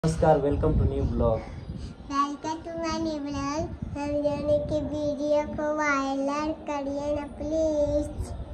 नमस्कार, welcome to new blog. Welcome to my new blog. हम जाने की वीडियो को वायरल करिए ना प्लीज।